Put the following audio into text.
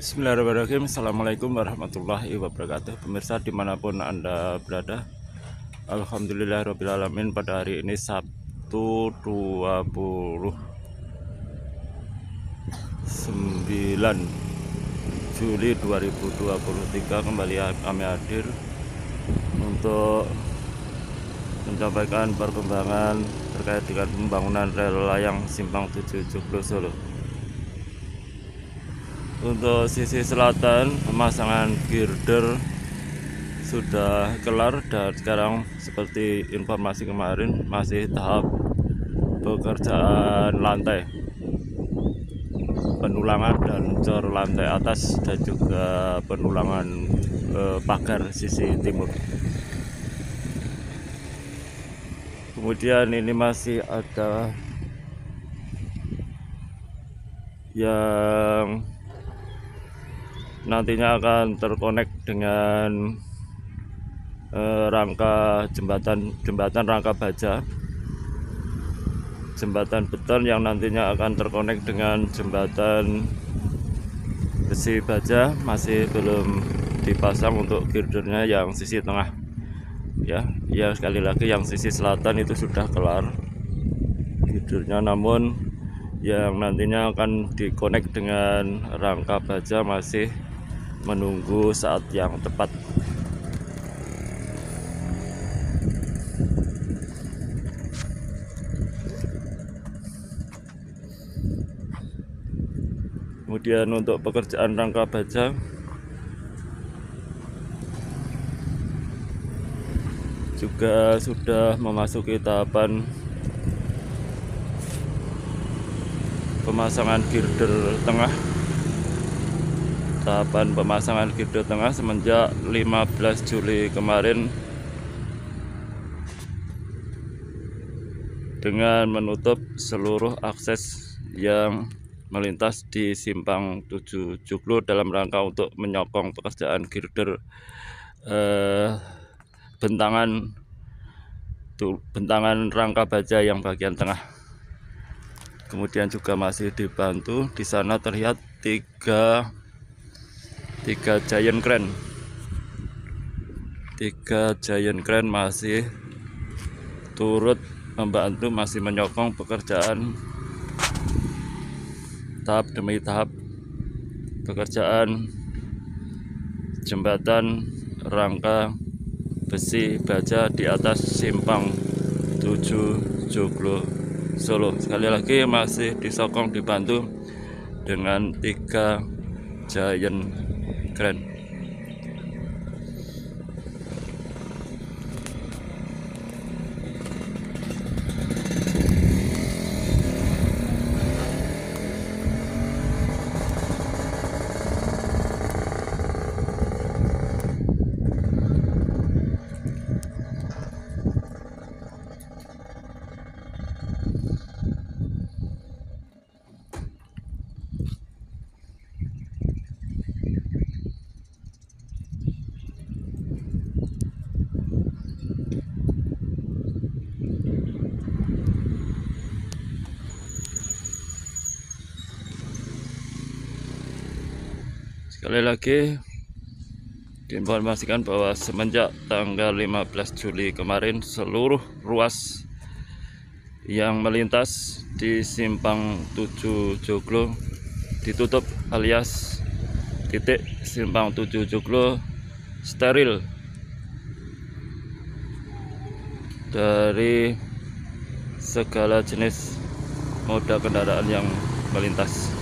Bismillahirrahmanirrahim. Assalamualaikum warahmatullahi wabarakatuh. Pemirsa dimanapun Anda berada, alhamdulillahirrahmanirrahim. Pada hari ini Sabtu 29 Juli 2023 kembali kami hadir untuk menyampaikan perkembangan terkait dengan pembangunan rel layang Simpang 7 Joglo Solo. Untuk sisi selatan, pemasangan girder sudah kelar dan sekarang seperti informasi kemarin masih tahap pekerjaan lantai, penulangan dan cor lantai atas dan juga penulangan pagar sisi timur. Kemudian ini masih ada yang nantinya akan terkonek dengan rangka jembatan rangka baja, jembatan beton yang nantinya akan terkonek dengan jembatan besi baja. Masih belum dipasang untuk girdernya yang sisi tengah ya. Sekali lagi yang sisi selatan itu sudah kelar girdernya, namun yang nantinya akan dikonek dengan rangka baja masih menunggu saat yang tepat. Kemudian untuk pekerjaan rangka baja juga sudah memasuki tahapan pemasangan girder tengah. Tahapan pemasangan girder tengah semenjak 15 Juli kemarin dengan menutup seluruh akses yang melintas di Simpang 7 Joglo dalam rangka untuk menyokong pekerjaan girder bentangan rangka baja yang bagian tengah. Kemudian juga masih dibantu, di sana terlihat tiga giant crane. 3 giant crane masih turut membantu, masih menyokong pekerjaan tahap demi tahap pekerjaan jembatan rangka besi baja di atas Simpang 7 Joglo Solo. Sekali lagi masih disokong, dibantu dengan 3 giant crane. Sekali lagi diinformasikan bahwa semenjak tanggal 15 Juli kemarin seluruh ruas yang melintas di Simpang 7 Joglo ditutup, alias titik Simpang 7 Joglo steril dari segala jenis moda kendaraan yang melintas.